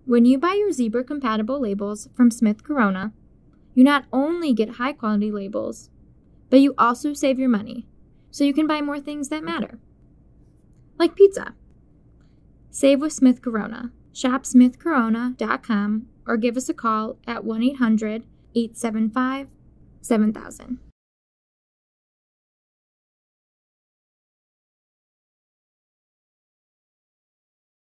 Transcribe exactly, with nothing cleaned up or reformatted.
When you buy your zebra-compatible labels from Smith Corona, you not only get high-quality labels, but you also save your money, so you can buy more things that matter. Like pizza. Save with Smith Corona. Shop smith corona dot com or give us a call at one eight hundred, eight seven five, seven thousand.